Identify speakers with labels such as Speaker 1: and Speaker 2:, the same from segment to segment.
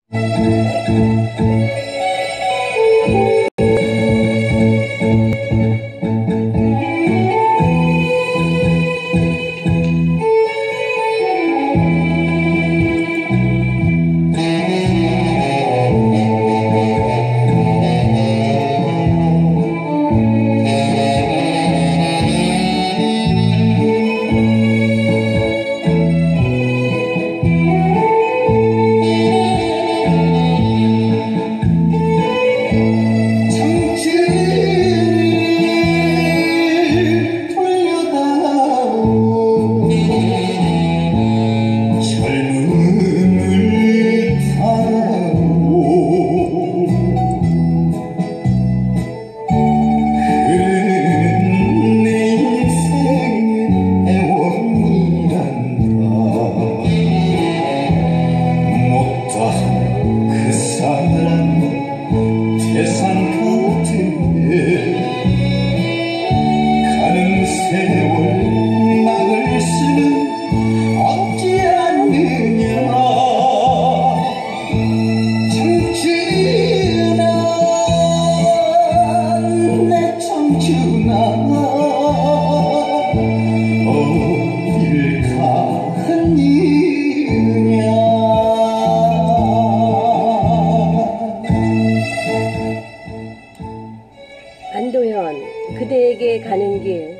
Speaker 1: 안도현, 그대에게 가는 길.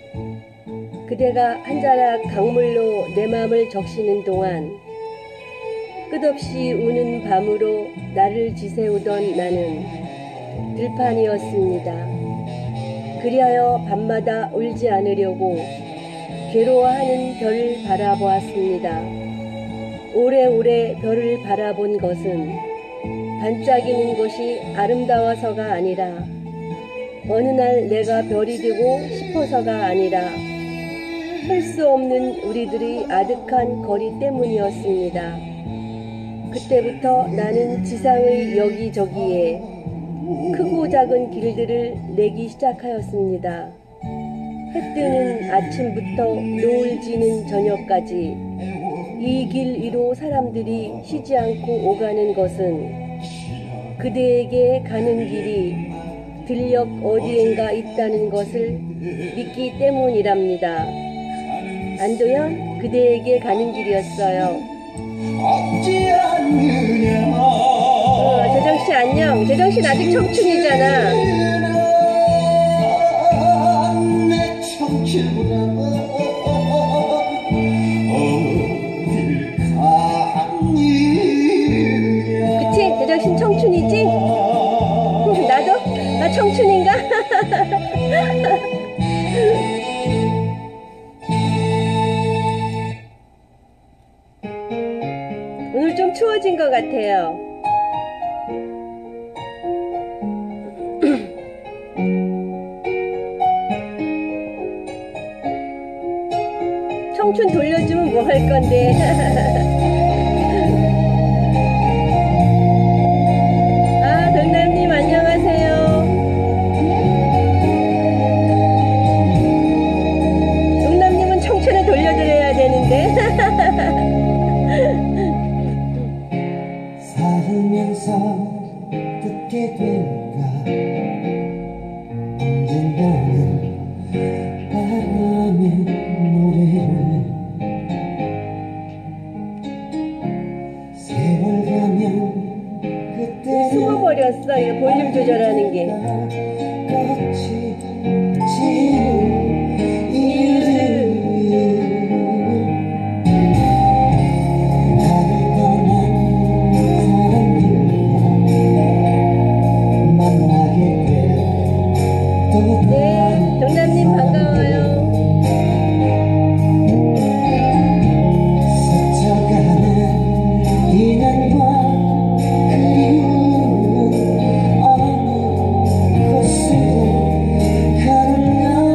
Speaker 1: 그대가 한 자락 강물로 내 맘을 적시는 동안 끝없이 우는 밤으로 나를 지새우던 나는 들판이었습니다. 그리하여 밤마다 울지 않으려고 괴로워하는 별을 바라보았습니다. 오래오래 별을 바라본 것은 반짝이는 것이 아름다워서가 아니라 어느 날 내가 별이 되고 싶어서가 아니라 할 수 없는 우리들의 아득한 거리 때문이었습니다. 그때부터 나는 지상의 여기저기에 크고 작은 길들을 내기 시작하였습니다. 해 뜨는 아침부터 노을 지는 저녁까지 이 길 위로 사람들이 쉬지 않고 오가는 것은 그대에게 가는 길이 들녘 어디엔가 있다는 것을 믿기 때문이랍니다. 안도현, 그대에게 가는 길이었어요. 재정씨 안녕. 재정씨는 아직 청춘이잖아. 그치? 재정씨는 청춘이지? 나도? 나 청춘인가? 오늘 좀 추워진 것 같아요. 청춘 돌려주면 뭐 할 건데. 아, 동남님 안녕하세요. 동남님은 청춘을 돌려드려야 되는데.
Speaker 2: 살면서 듣게 된가 언젠가는 바람의 노래를 세월 가면 그때
Speaker 1: 숨어버렸어. 이 볼륨 조절하는 게.
Speaker 2: 같이 지는 이유를
Speaker 1: 네, 동남님 반가워요.
Speaker 2: 스쳐가는 인연과 그리움은 어느 곳으로 가는가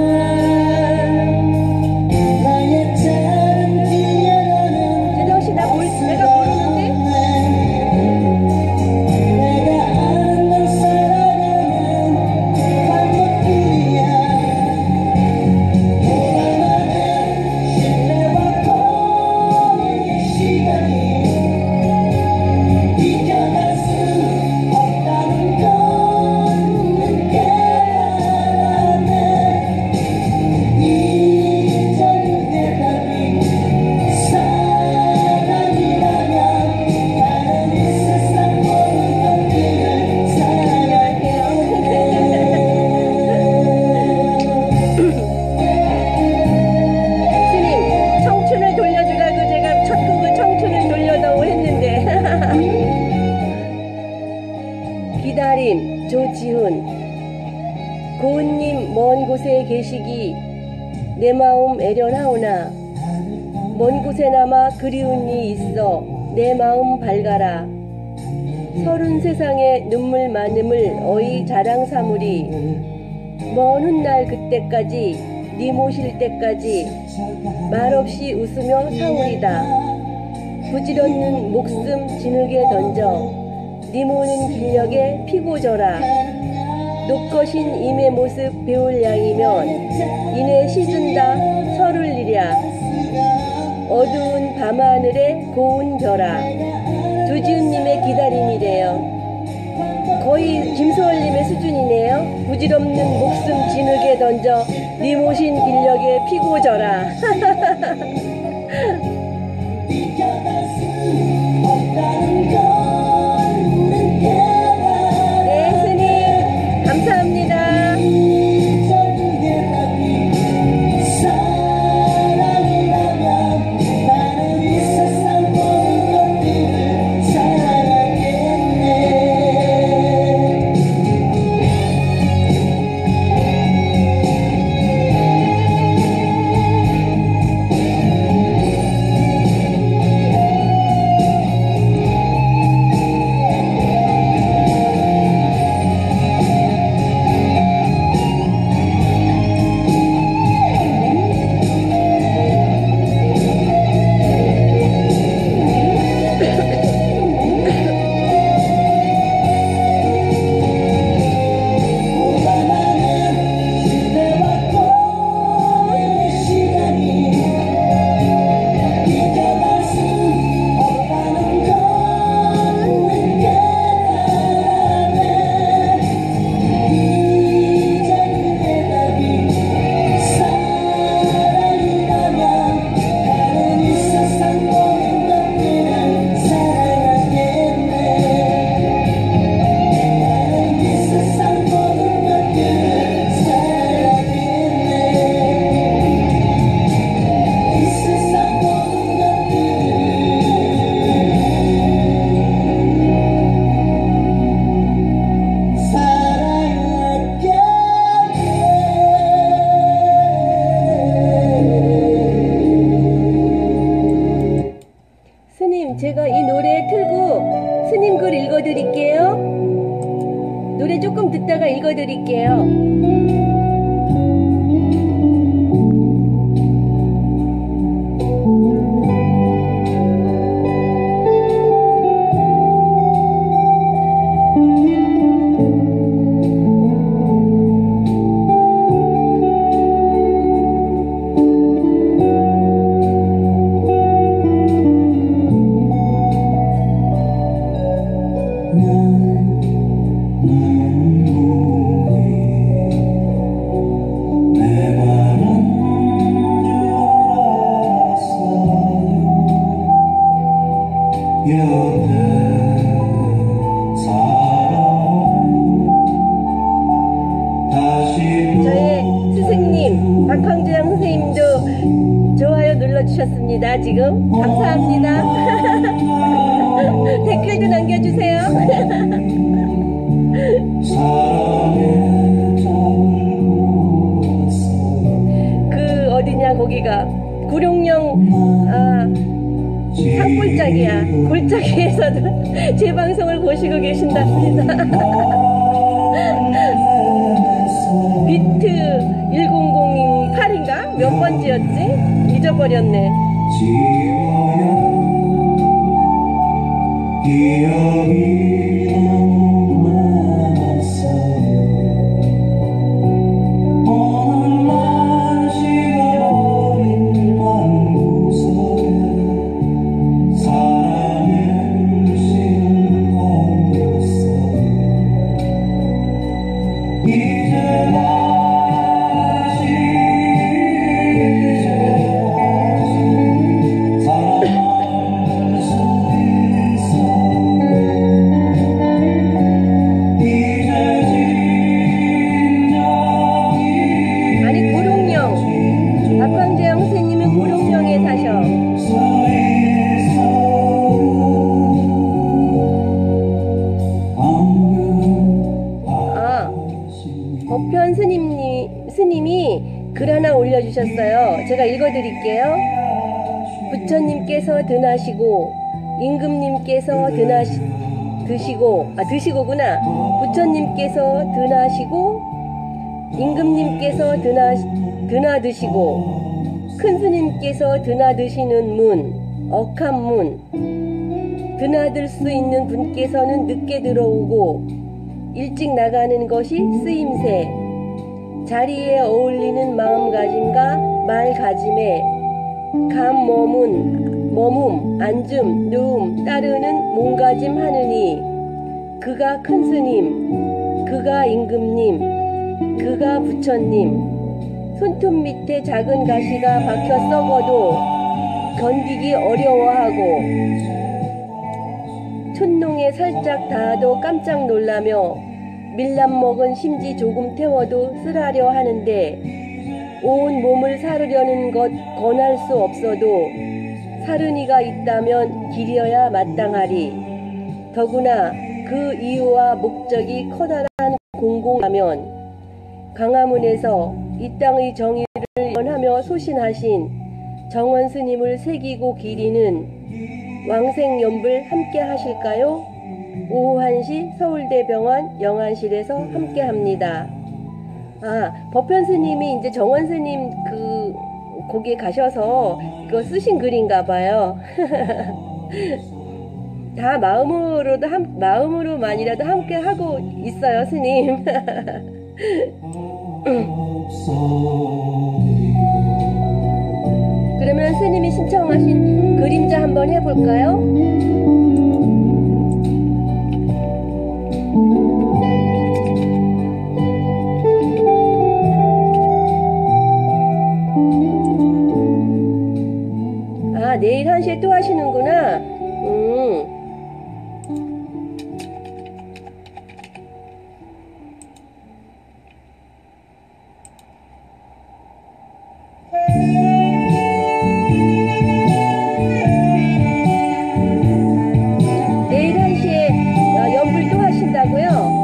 Speaker 1: 기다림 조지훈. 고은님 먼 곳에 계시기 내 마음 애련하오나 먼 곳에나마 그리운 이 있어 내 마음 밝아라. 서른 세상에 눈물 많음을 어이 자랑 삼으리. 먼 훗날 그때까지 네 모실 때까지 말없이 웃으며 사오리다. 부질없는 목숨 진흙에 던져 네 모는 길녘에 피고 져라. 높거신 임의 모습 배울 양이면 이내 시즌다 설울리랴. 어두운 밤하늘에 고운 별아. 조지훈님의 기다림이래요. 거의 김소월님의 수준이네요. 부질없는 목숨 진흙에 던져 네 모신 길녘에 피고 져라. 네, 스님 감사합니다. 제가 이 노래 틀고 스님 글 읽어드릴게요. 노래 조금 듣다가 읽어드릴게요. 저의 스승님 박황주양 선생님도 좋아요 눌러주셨습니다. 지금 감사합니다. 댓글도 남겨주세요. 그 어디냐 거기가 구룡령 산골짜기야. 골짜기에서도 제 방송을 보시고 계신답니다. 비트 1008인가? 몇 번째였지? 잊어버렸네.
Speaker 2: 기억이 너무 많았어요. 오늘만 식어버린 맘 구석에 사랑의 시는 남겼어요. 이제 사랑할 수 있어.
Speaker 1: 스님이 글 하나 올려주셨어요. 제가 읽어드릴게요. 부처님께서 드나시고 임금님께서 드시고구나. 부처님께서 드나시고 임금님께서 드나드시고 큰스님께서 드나드시는 문, 억한문, 드나들 수 있는 분께서는 늦게 들어오고 일찍 나가는 것이 쓰임새, 자리에 어울리는 마음가짐과 말가짐에 머문, 앉음, 누움 따르는 몸가짐 하느니 그가 큰스님, 그가 임금님, 그가 부처님, 손톱 밑에 작은 가시가 박혀 썩어도 견디기 어려워하고 촌농에 살짝 닿아도 깜짝 놀라며 밀랍 먹은 심지 조금 태워도 쓰라려 하는데 온 몸을 사르려는 것 권할 수 없어도 사르니가 있다면 기려야 마땅하리. 더구나 그 이유와 목적이 커다란 공공하면 강화문에서 이 땅의 정의를 연하며 소신하신 정원 스님을 새기고 기리는 왕생연불 함께 하실까요? 오후 1시 서울대병원 영안실에서 함께 합니다. 법현 스님이 이제 정원 스님 거기에 가셔서 그거 쓰신 글인가 봐요. 다 마음으로만이라도 함께 하고 있어요, 스님. 그러면 스님이 신청하신 그림자 한번 해볼까요? 내일 1시에 또 하시는구나. 내일 1시에 연불 또 하신다고요?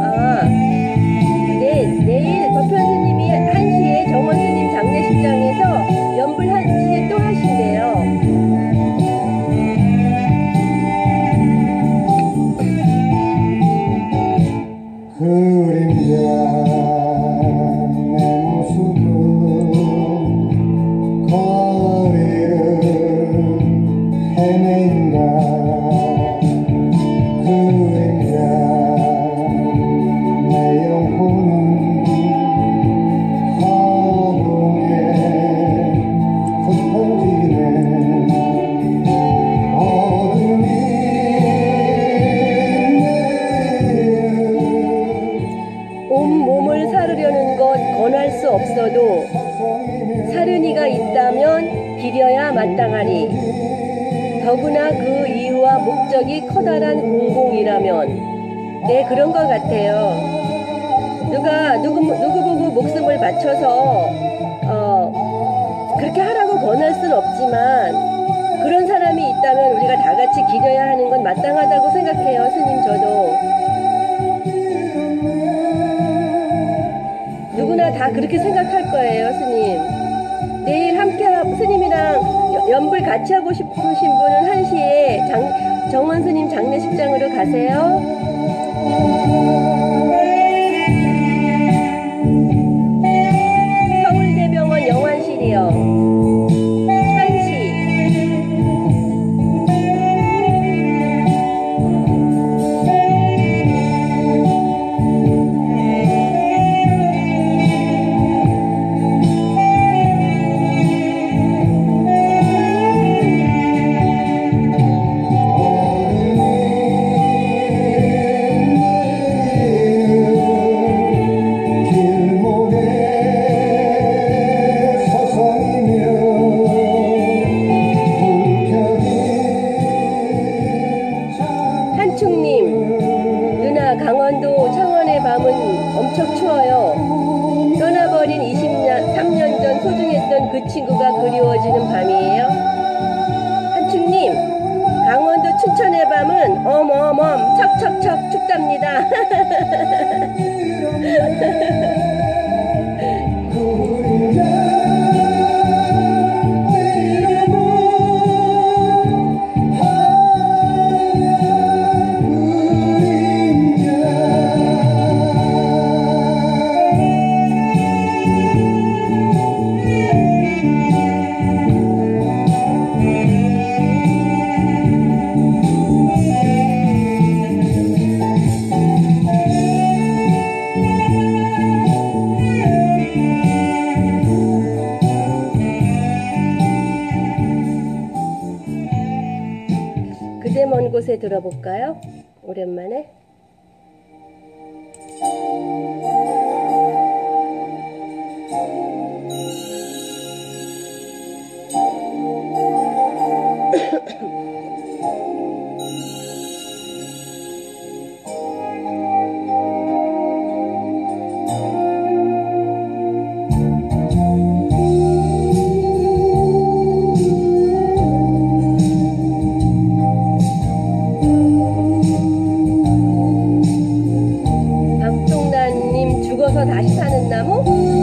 Speaker 1: 내일 법현 스님이 1시에 정원 스님 장례식장에서 연불 1시에 또 하신대요.
Speaker 2: 그림자 내 모습은 거리를 헤맨다. 그림자 내 영혼은 허공에 흩어지네. 어둠이
Speaker 1: 온몸을 사르려는 것 권할 수 없어도 사르니가 있다면 기려야 마땅하니 더구나 그 이유와 목적이 커다란 공공이라면 네, 그런 것 같아요. 누구 보고 목숨을 바쳐서 그렇게 하라고 권할 수는 없지만 그런 사람이 있다면 우리가 다 같이 기려야 하는 건 마땅하다고 생각해요. 스님 저도. 누구나 다 그렇게 생각할 거예요, 스님. 내일 함께 스님이랑 연불 같이 하고 싶으신 분은 1시에 정원 스님 장례식장으로 가세요. 서울대병원 영안실이요. 1시. 강원도 창원의 밤은 엄청 추워요. 떠나버린 3년 전 소중했던 그 친구가 그리워지는 밤이에요. 한충님, 강원도 춘천의 밤은 어머엄 척척척 춥답니다. 노래 들어볼까요? 오랜만에. 박동란님 죽어서 다시 사는 나무?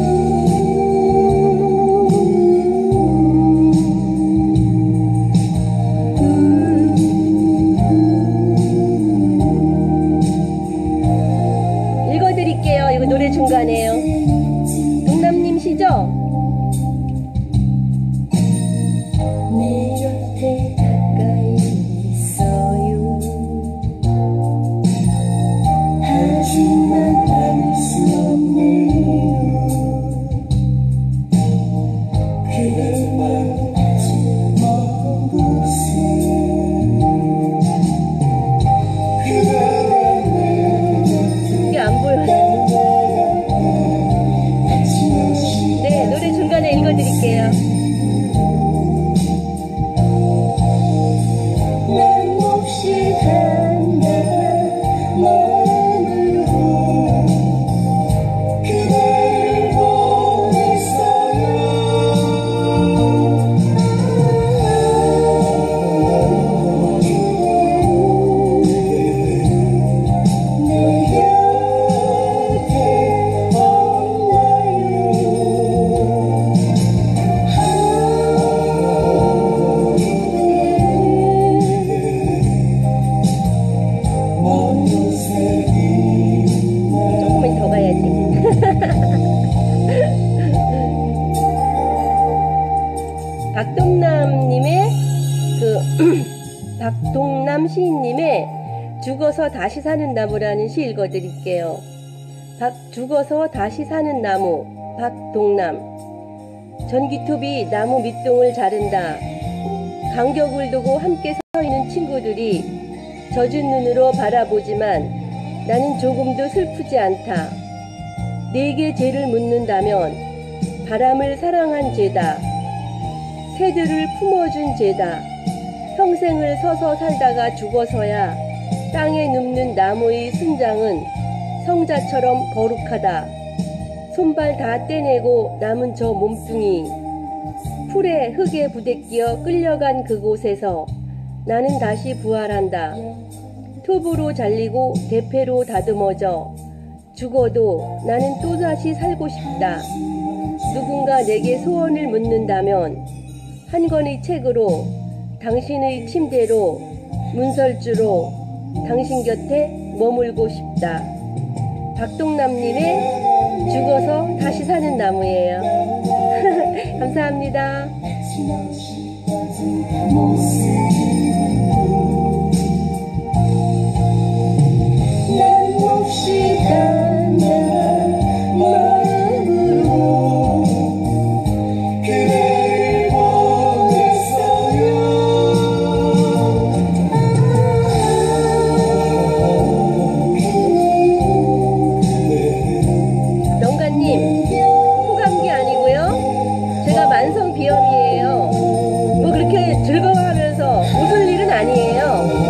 Speaker 1: 읽어드릴게요. 이거 노래 중간에요. 동남님시죠? 내 곁에 가까이 있어요. 하지만 알 수 없네요. 그대만 아직 먼 곳에 이게 안 보여요. 네, 노래 중간에 읽어드릴게요. 난 몹시 간다 마음으로 그댈 보냈어요. 내 곁에 조금만 더 가야지. 박동남님의 박동남 시인님의 죽어서 다시 사는 나무라는 시 읽어드릴게요. 죽어서 다시 사는 나무, 박동남. 전기톱이 나무 밑동을 자른다. 간격을 두고 함께 서 있는 친구들이 젖은 눈으로 바라보지만 나는 조금도 슬프지 않다. 내게 죄를 묻는다면 바람을 사랑한 죄다. 새들을 품어준 죄다. 평생을 서서 살다가 죽어서야 땅에 눕는 나무의 순장은 성자처럼 거룩하다. 손발 다 떼내고 남은 저 몸뚱이 풀에 흙에 부대끼어 끌려간 그곳에서 나는 다시 부활한다. 톱으로 잘리고 대패로 다듬어져 죽어도 나는 또다시 살고 싶다. 누군가 내게 소원을 묻는다면 한 권의 책으로, 당신의 침대로, 문설주로 당신 곁에 머물고 싶다. 박동남님의 죽어서 다시 사는 나무예요. 감사합니다. 난 몹시 간다 마음으로 그댈 보냈어요. 영가님, 호감기 아니고요. 제가 만성 비염이에요. 뭐 그렇게 즐거워하면서 웃을 일은 아니에요.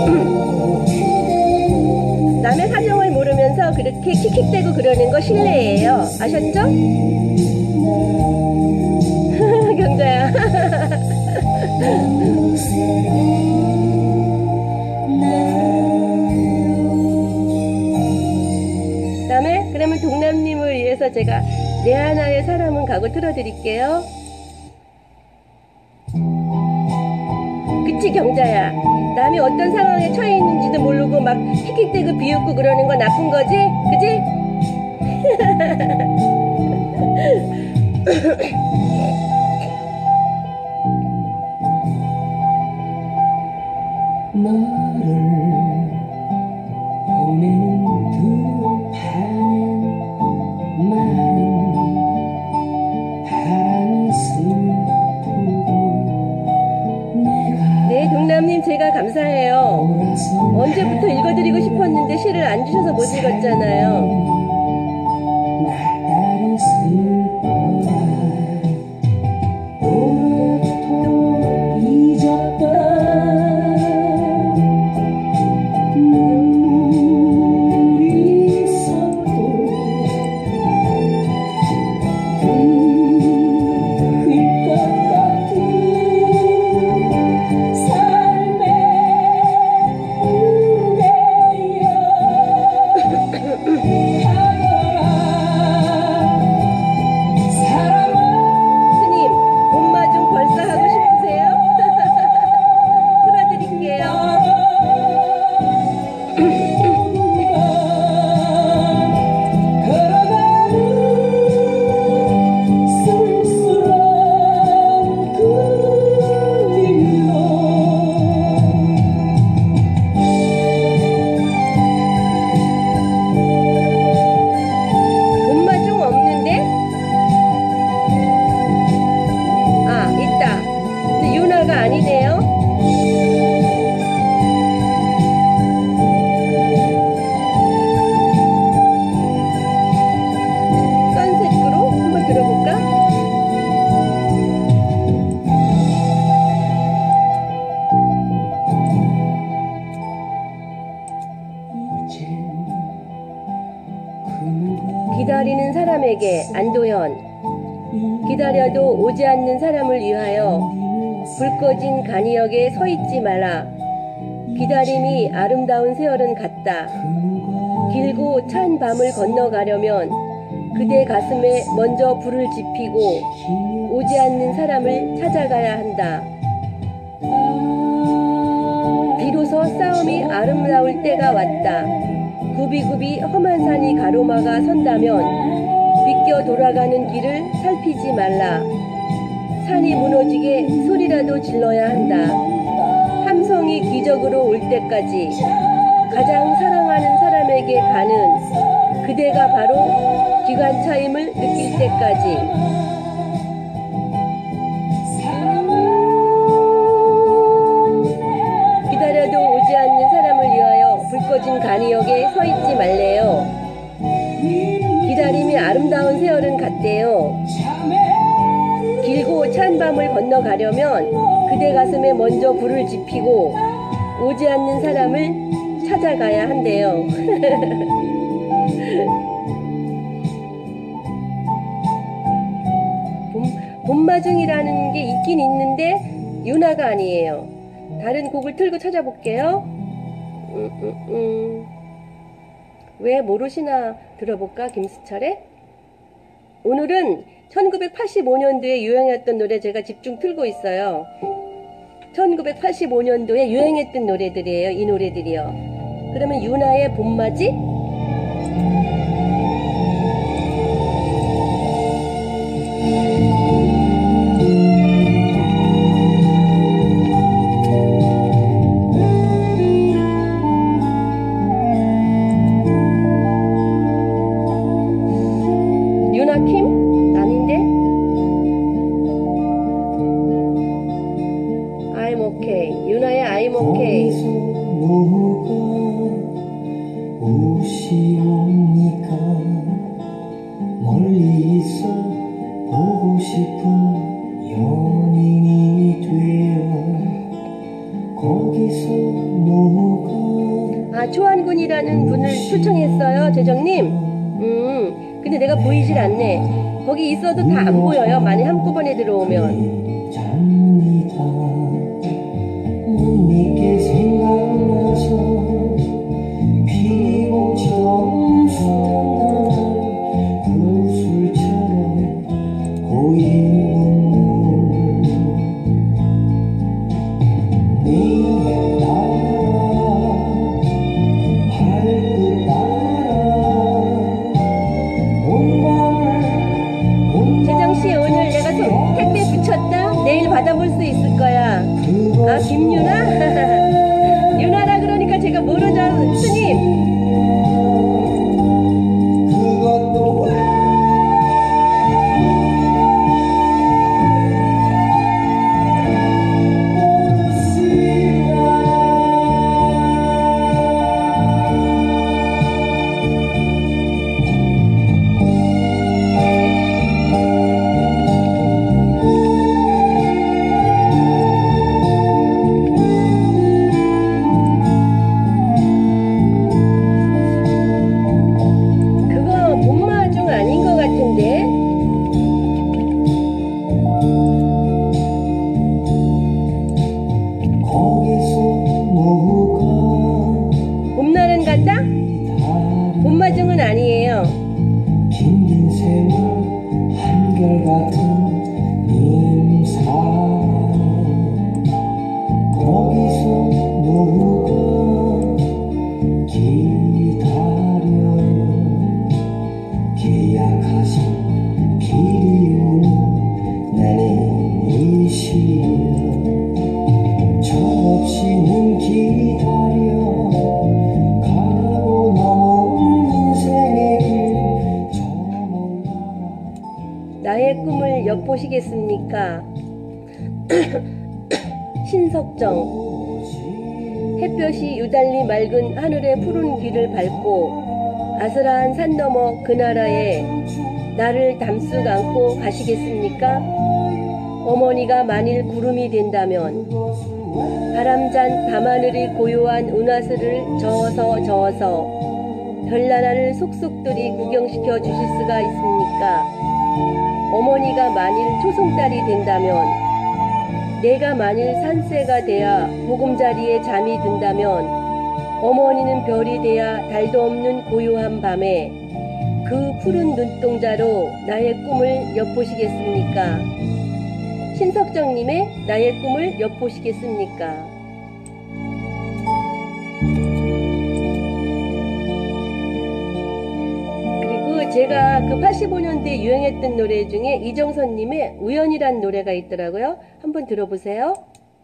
Speaker 1: 남의 사정을 모르면서 그렇게 킥킥대고 그러는 거 실례예요. 아셨죠? 경자야. 다음에 그러면 동남님을 위해서 제가 내 하나의 사람은 가고 틀어드릴게요. 그치 경자야. 남이 어떤 상황에 처해 있는지도 모르고 막 킥킥대고 비웃고 그러는 거 나쁜 거지? 그치? 너를 보내는 두 판엔 많은 바람이 슬프고 내가 네 동남님 제가 감사해요. 글을 안 주셔서 못 읽었잖아요.
Speaker 3: 날이 슬퍼라 오랫동안 잊었던 눈물이 섞고 흘것 같은 삶의 무게여
Speaker 1: 스님, 봄마 중 벌써 하고 싶으세요? 풀어드릴게요. 봄마 중 없는데? 아, 있다. 근데 유나가 아니네요. 선셋그로 한번 들어볼까? 기다리는 사람에게 안도현. 기다려도 오지 않는 사람을 위하여 불 꺼진 간이역에 서 있지 마라. 기다림이 아름다운 세월은 같다. 길고 찬 밤을 건너가려면 그대 가슴에 먼저 불을 지피고 오지 않는 사람을 찾아가야 한다. 비로소 싸움이 아름다울 때가 왔다. 굽이굽이 험한 산이 가로막아 선다면 비껴 돌아가는 길을 살피지 말라. 산이 무너지게 소리라도 질러야 한다. 함성이 기적으로 올 때까지 가장 사랑하는 사람에게 가는 그대가 바로 기관차임을 느낄 때까지. 기다려도 오지 않는 사람을 위하여 불 꺼진 간이역에 서 있지 말래요. 기다림이 아름다운 세월은 같대요. 길고 찬 밤을 건너가려면 그대 가슴에 먼저 불을 지피고 오지 않는 사람을 찾아가야 한대요. 봄마중이라는 게 있긴 있는데 유나가 아니에요. 다른 곡을 틀고 찾아볼게요. 왜 모르시나 들어볼까? 김수철의? 오늘은 1985년도에 유행했던 노래 제가 집중 틀고 있어요. 1985년도에 유행했던 노래들이에요. 이 노래들이요. 그러면 유나의 봄맞이? 유나킴? 아닌데? I'm okay. 유나의 I'm okay.
Speaker 3: 거기서 누가 오시옵니까? 멀리서 보고 싶은 연인이 되어 거기서 누가
Speaker 1: 아, 초안군이라는 분을 초청했어요, 재정님. 근데 내가 보이질 않네. 거기 있어도 다 안 보여요. 만약 한꺼번에 들어오면.
Speaker 3: 잡니다. 못 믿게 생각나서 피고 점수한 날 구슬처럼 고인 눈물 네 따라 발끝 따라 온 밤을
Speaker 1: 재정씨, 오늘 내가 택배 붙였다? 내일 받아볼 수 있을 거야. 아, 김유나? 유나라 그러니까 제가 모르죠, 스님.
Speaker 3: 그것도
Speaker 1: 엿보시겠습니까? 신석정. 햇볕이 유달리 맑은 하늘의 푸른 길을 밟고 아슬한 산 너머 그 나라에 나를 담쑥 안고 가시겠습니까? 어머니가 만일 구름이 된다면 바람잔 밤하늘이 고요한 은하수를 저어서 별나라를 속속들이 구경시켜 주실 수가 있습니까? 어머니가 만일 초송달이 된다면, 내가 만일 산새가 되어 보금자리에 잠이 든다면, 어머니는 별이 되어 달도 없는 고요한 밤에 그 푸른 눈동자로 나의 꿈을 엿보시겠습니까? 신석정님의 나의 꿈을 엿보시겠습니까? 그리고 제가 그 85년대 유행했던 노래 중에 이정선님의 우연이란 노래가 있더라고요. 한번 들어보세요.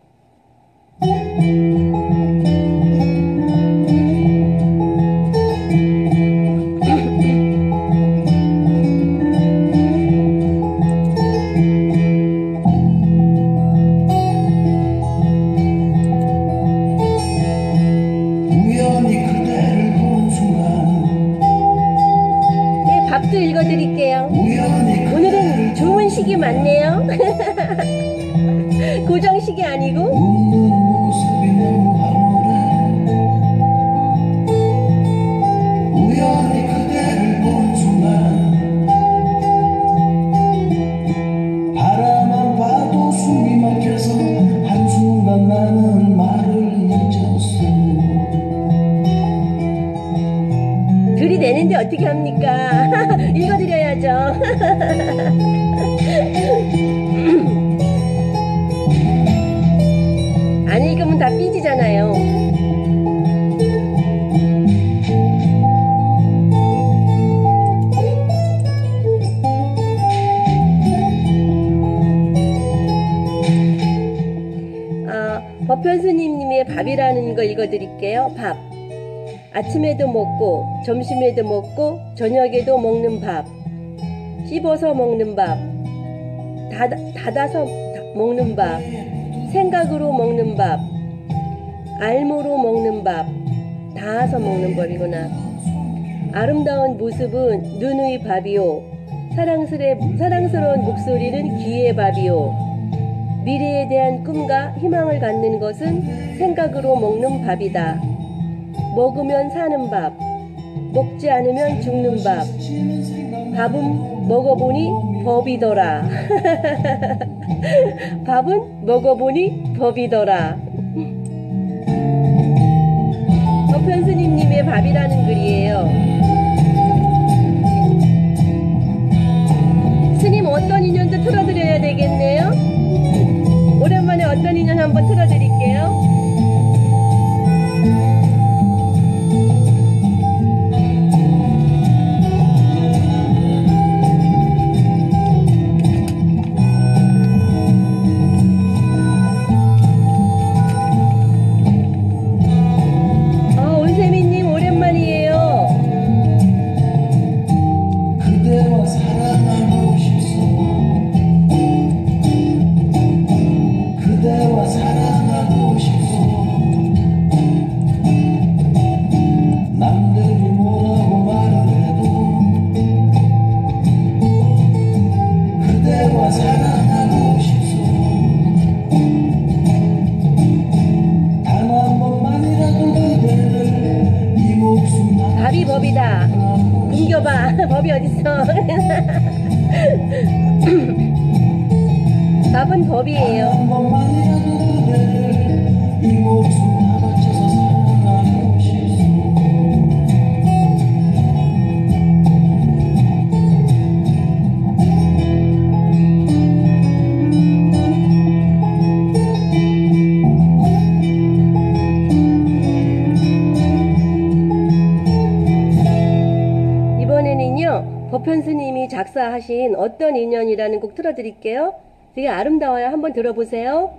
Speaker 1: 밥도 읽어드릴게요. 오늘은 좋은 시기 맞네요. 고정식이 아니고.
Speaker 3: 우연히 그대를 본 순간 바라만 봐도 숨이 막혀서 한순간 나는 말을 잊었어.
Speaker 1: 들이대는데 어떻게 합니까? 읽어드려야죠. 안 읽으면 다 삐지잖아요. 법현스님의 밥이라는 거 읽어드릴게요. 밥. 아침에도 먹고 점심에도 먹고 저녁에도 먹는 밥, 씹어서 먹는 밥, 닫아서 먹는 밥, 생각으로 먹는 밥, 알모로 먹는 밥, 닿아서 먹는 밥이구나. 아름다운 모습은 눈의 밥이요, 사랑스러운 목소리는 귀의 밥이요, 미래에 대한 꿈과 희망을 갖는 것은 생각으로 먹는 밥이다. 먹으면 사는 밥, 먹지 않으면 죽는 밥, 밥은 먹어보니 법이더라. 밥은 먹어보니 법이더라. 법현스님의 밥이라는 글이에요. 스님 어떤 인연도 틀어드려야 되겠네요. 오랜만에 어떤 인연 한번 틀어드릴게요. 온세미님 오랜만이에요.
Speaker 3: 그대와 사랑하고 싶소. 그대와 사랑하고 싶소. 남들이 뭐라고 말을 해도 그대와 사랑하고 싶소. 단 한 번만이라도 그대를 이 목숨
Speaker 1: 밥이 법이다. 굶겨봐. 법이 어딨어. 밥은 법이에요.
Speaker 3: 한 번만이라도 그대를 이 목숨 다 바쳐서 사랑하고 싶소.
Speaker 1: 이번에는요, 법현스님이 작사하신 어떤 인연이라는 곡 틀어드릴게요. 되게 아름다워요. 한번 들어보세요.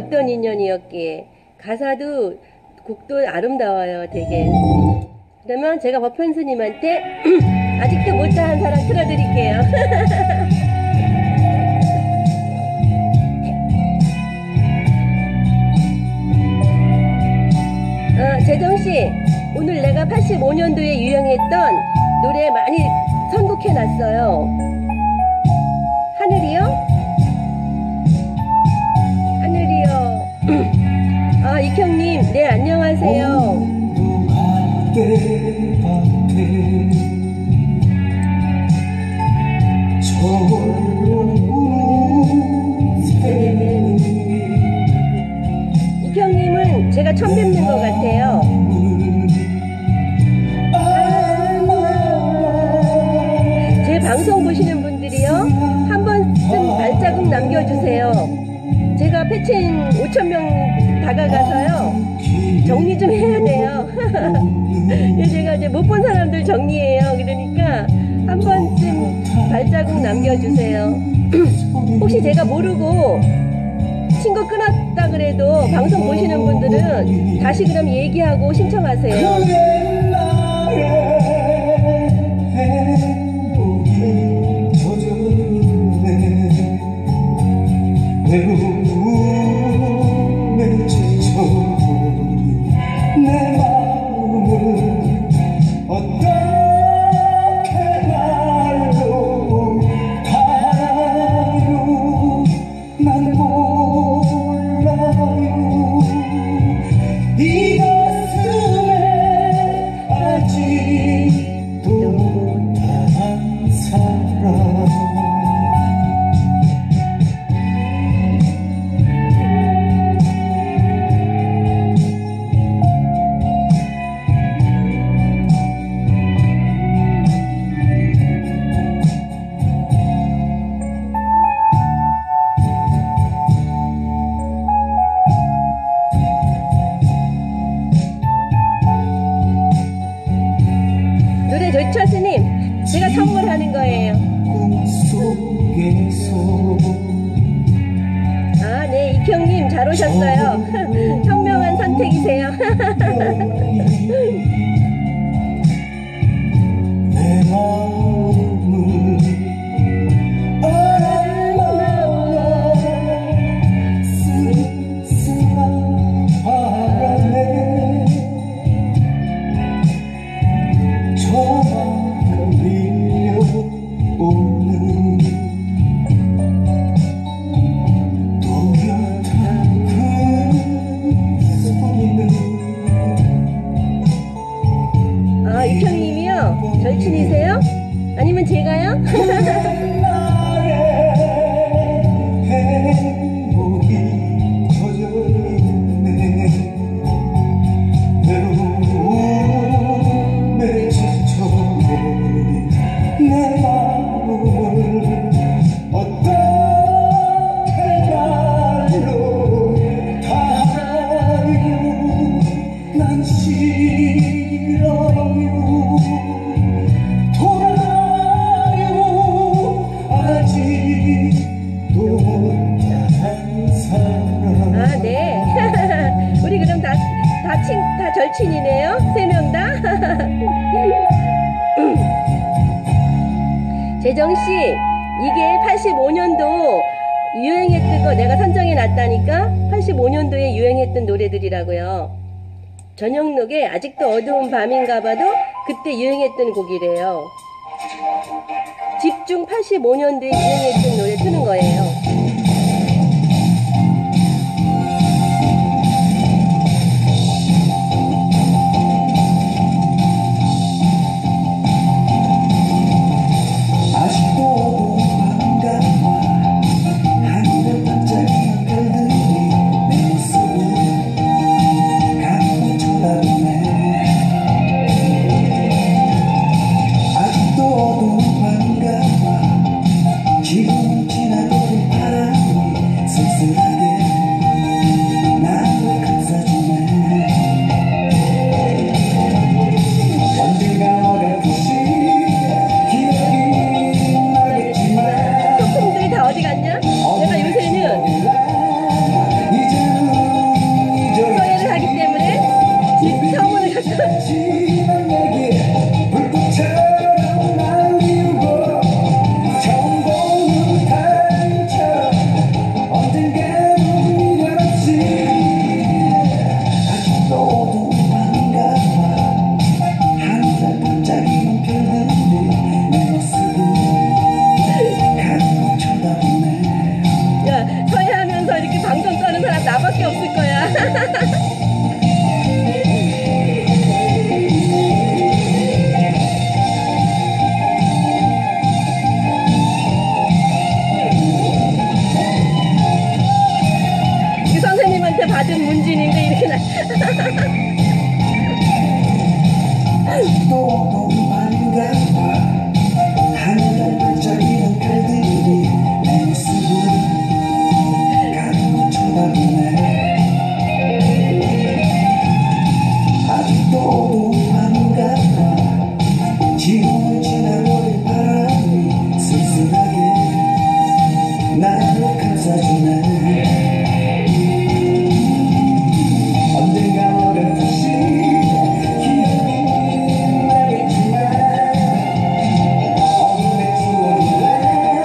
Speaker 1: 어떤 인연이었기에. 가사도 곡도 아름다워요, 되게. 그러면 제가 법현 스님한테 아직도 못다한 사랑 틀어드릴게요. 재정씨, 오늘 내가 85년도에 유행했던 노래 많이 선곡해놨어요. 하늘이요? 하늘이요. 아, 익형님, 네, 안녕하세요. 익형님은 제가 처음 뵙는 것 같아요. 제 방송 보시는 분들이요, 한 번쯤 발자국 남겨주세요. 제가 패친 5,000명 다가가서요, 정리 좀 해야 돼요. 제가 이제 못 본 사람들 정리해요. 그러니까 한 번쯤 발자국 남겨주세요. 혹시 제가 모르고 친구 끊었다 그래도 방송 보시는 분들은 다시 그럼 얘기하고 신청하세요.
Speaker 3: 내 마음을 어떻게 말로 달아요. 난 몰라요. 이 가슴에 아직도 못한 사람.
Speaker 1: 노래 좋죠, 스님? 제가 선물하는 거예요. 아, 네, 익형님 잘 오셨어요. 현명한 선택이세요.
Speaker 3: 내 마음을 알아요. 쓸쓸한 바람에 저만큼 밀려오는 또렷한 그 소리는.
Speaker 1: 아, 익형님이요? 절친이세요? 아니면 제가요?
Speaker 3: 나의 행복이 젖어있네. 외로움에 지쳐버린 내 마음을 어떻게 말로 달아요. 난 싫어요. 돌아요. 아직도 못한 사람.
Speaker 1: 아, 네. 우리 그럼 다 절친이네요? 3명 다? 재정씨, 이게 85년도 유행했던 거 내가 선정해 놨다니까? 85년도에 유행했던 노래들이라고요. 전영록의 아직도 어두운 밤인가 봐도 그때 유행했던 곡이래요. 집중 85년도에 유행했던 노래 트는 거예요.
Speaker 3: 아직도 반가워. 하늘을 반짝이는 별들이 내 모습을 가끔 쳐다보네. 아직도 반가워. 지금 지나버린 아직도 반가워 하늘을 반짝이는 별들이 내 모습을 가끔 쳐다보네 아직도 반가워 지금을 지나버릴 바람이 쓸쓸하게 나를 감싸주네 언젠가 너를 다시 기억이 나겠지만 어둠의 추억이래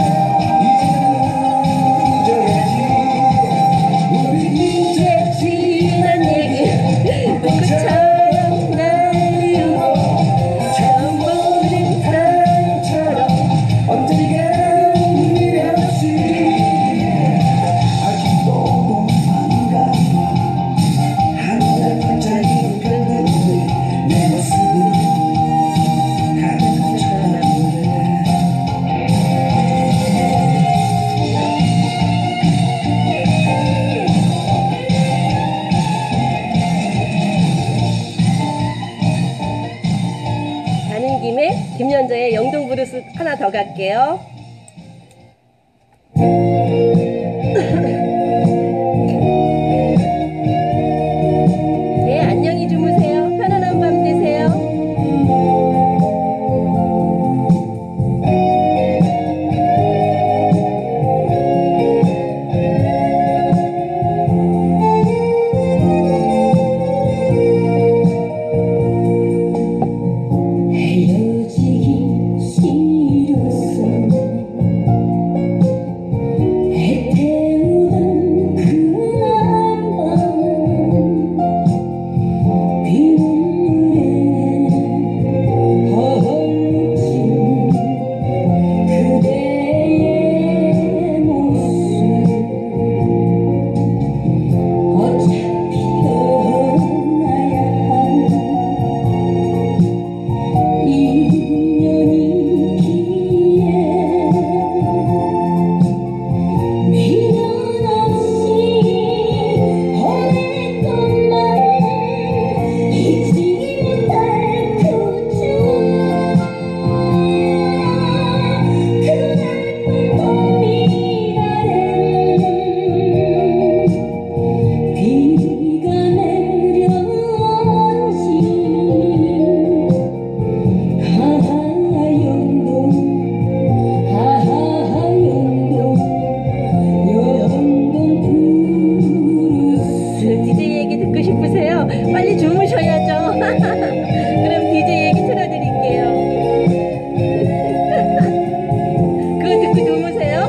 Speaker 3: 이제는 잊어야지 우리 이제
Speaker 1: 지난 얘기 누구처럼 날리고 처음 보는 사람처럼
Speaker 3: 언젠가 미련없이 아직도 반가워 하늘에 반짝이는 별들이 내 모습을 가득 쳐다보네
Speaker 1: 가는 김에 김연자의 영동 브루스 하나 더 갈게요. 네, 안녕히 주무세요. 편안한 밤 되세요.
Speaker 4: 헤어지기 싫었어 애태우던 그날 밤 빗물에 헐진 그대의 모습 어차피 떠나야 하는 인연이기에 미련 없이 보냈던 말 잊지 못할 그 추억 그날 불꽃빛 아래 비가 내려온지 하하영동
Speaker 1: DJ 얘기 듣고 싶으세요? 빨리 주무셔야죠. 그럼 DJ 얘기 틀어드릴게요. 그거 듣고 주무세요.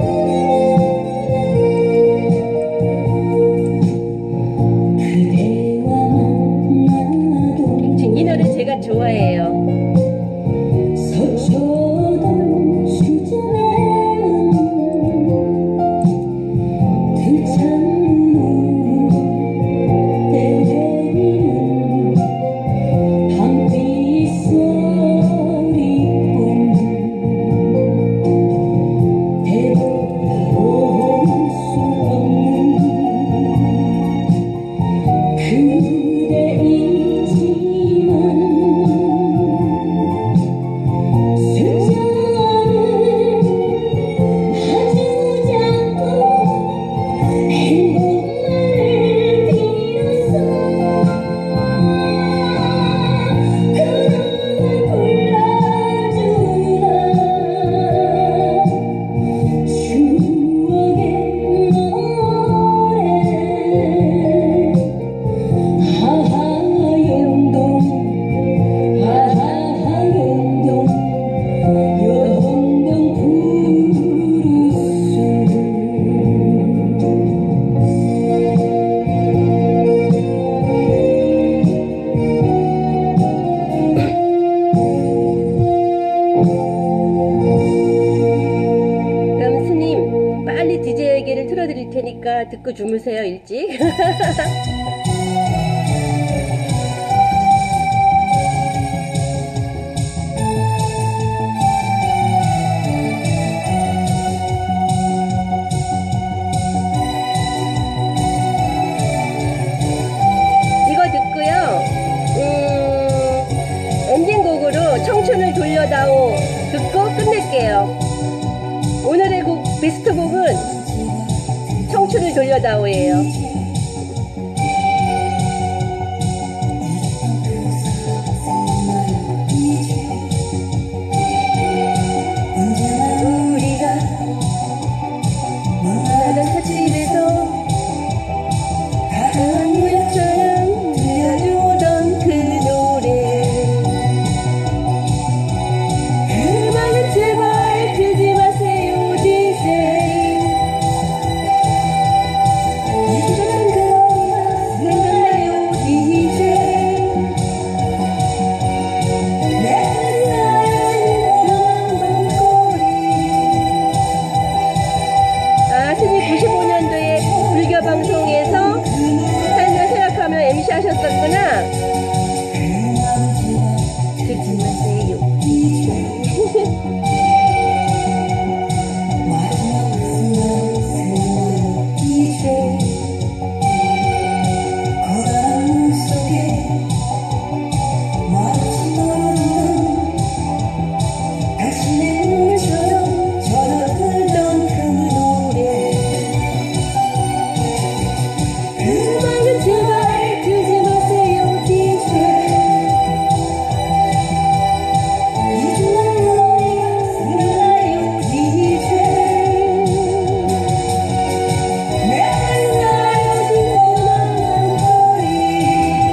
Speaker 4: 그대와 만나도
Speaker 1: 이 노래 제가 좋아해요.
Speaker 4: 서초동 주점에는 그 창문으로 때리는 밤비 소리뿐 되돌아올 수 없는 그대이지만 숫자는 아주 작고 행복만을 빌었어 그런 걸 불러주라 추억의 노래 하하영동 하하영동 영동 브루스
Speaker 1: 그럼 스님 빨리 DJ 얘기를 틀어드릴 테니까 듣고 주무세요 일찍. 이거 듣고 베스트 곡은 청춘을 돌려다오예요. 나는 찻집에서 가까운 무역처럼 들려주던 그 노래, 음악은 제발 끄지 마세요 DJ. 이제는 그거가 생각나요 DJ. 내는 나의 방거리. 아, 스님 95년도에 불교 방송에서 삶을 생각하며 MC 하셨었구나. 듣지 마세요. 음악은 제발 끄지 마세요 DJ. 이제는 너희가 생각나요 DJ. 내는 나의 조그만한 거리,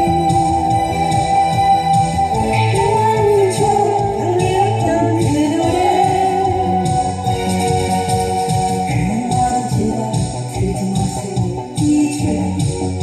Speaker 1: 그만처럼 향기였던 그 노래, 음악은 제발 끄지 마세요 DJ.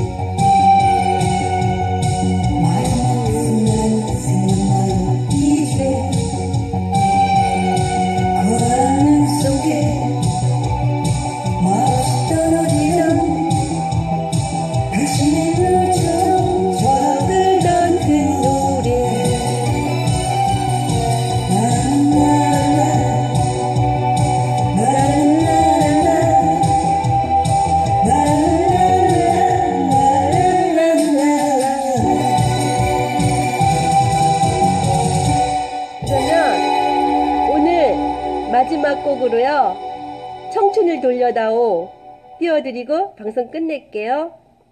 Speaker 1: 그러면 오늘 마지막 곡으로요, 청춘을 돌려다오 띄워드리고 방송 끝낼게요.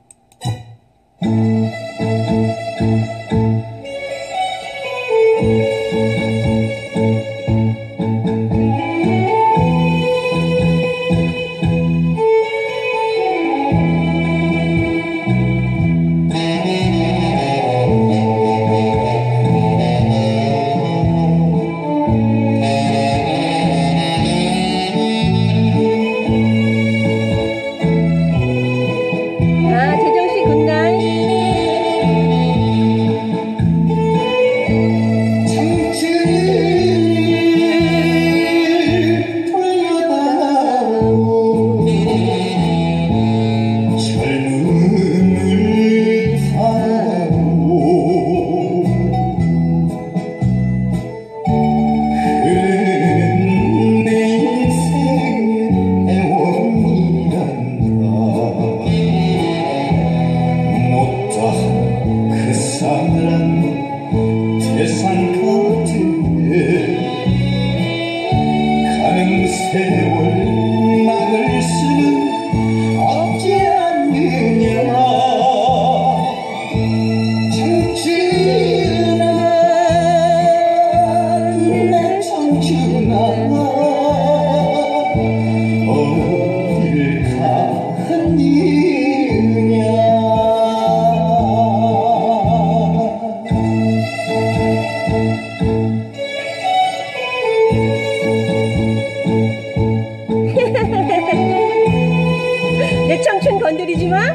Speaker 1: 아, 재정씨 굿나잇.
Speaker 2: 청춘을 돌려다오 젊음을 타오 흐르는 내 인생의 애원이란다. 못다한 그 사랑 세상 같은 가는 세월 막을 수는 없지 않느냐. 청춘아, 내 청춘아, 어딜 갔느냐.
Speaker 1: 내 청춘 건드리지 마.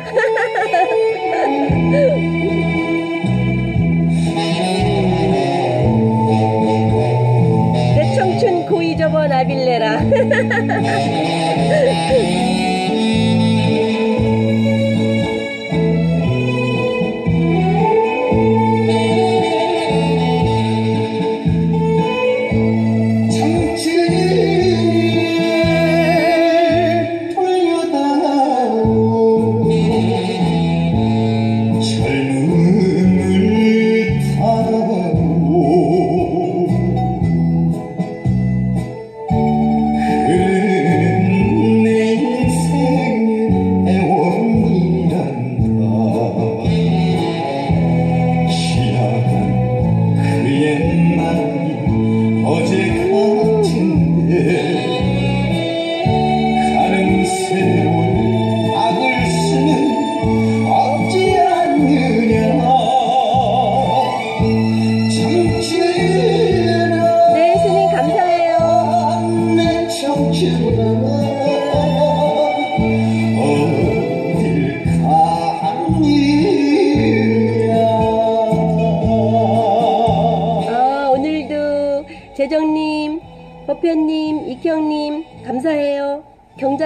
Speaker 1: 내 청춘 고이 접어 나빌래라.
Speaker 2: 청춘을 돌려다오 젊음을 타오 흐르는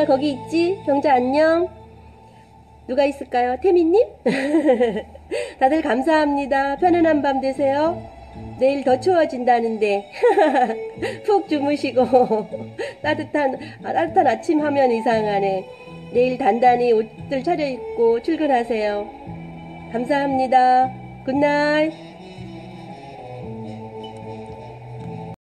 Speaker 1: 병자 거기 있지? 병자 안녕. 누가 있을까요? 태미님? 다들 감사합니다. 편안한 밤 되세요. 내일 더 추워진다는데 푹 주무시고 따뜻한 아침 하면 이상하네. 내일 단단히 옷들 차려입고 출근하세요. 감사합니다. 굿나잇.